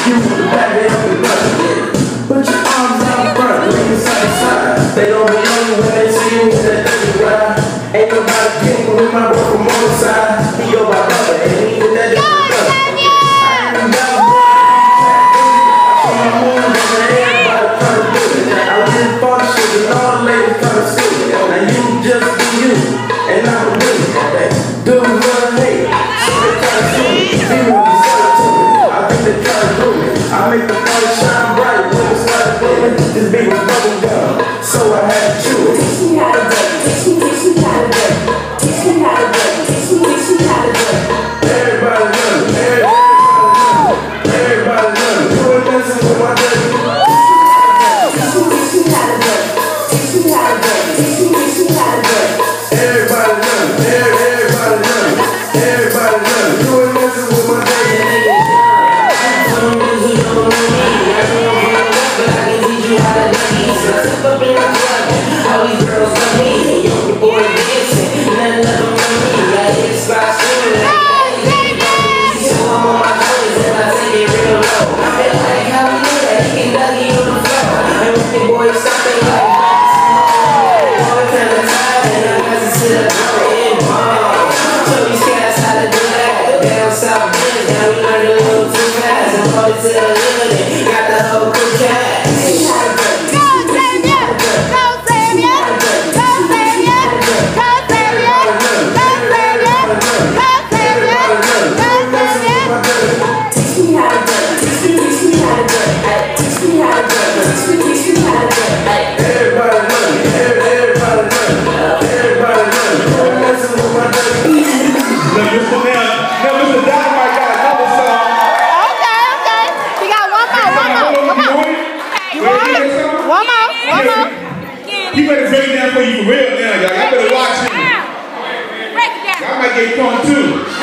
You back it up and run it. Put your arms out front, lean side to side. They don't be on you when they see you with that dirty ride. Ain't nobody getting with my bro from on the side. He go by brother, and he with that dirty brother. I make the party shine bright when it's like booming. This beat was bubble gum, so I had to chew it. Teach me how to do it. Teach me how to do it. Teach me how to do it. Teach me how to do it. Everybody run, everybody run. You ain't messing with my baby. Teach me how to do it. Teach me how to do it. Teach me how to do it. Everybody run, everybody run. Everybody run. You ain't messing with my baby. All these girls love me, your boy dancing, none of them love me. I hit the spot soon, so I'm on my toes and I take it real low. I feel like how we do that, he can dougie on the floor. And with the boys something like all kind of tired and I got to sit up and bomb. Show these cats how to do that. Down south biz, now we learn a little too fast and hold it to the limit. Got the whole cool cat. He better break it down for you for real now, y'all. Y'all better watch him. Break it down. Y'all might get caught too.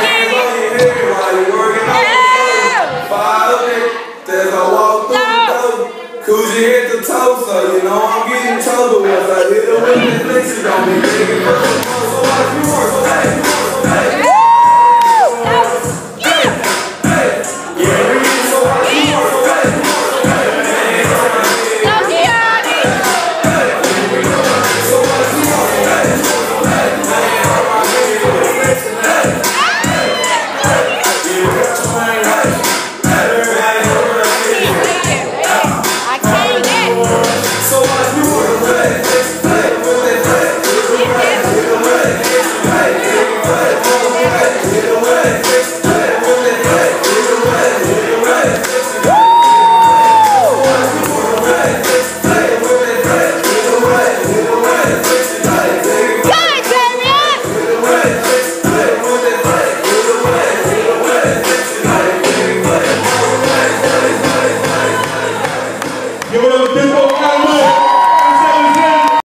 As I walk through the door, Coogee hit the toe, so you know I'm getting trouble. Once I hit the women, they don't be thinking, so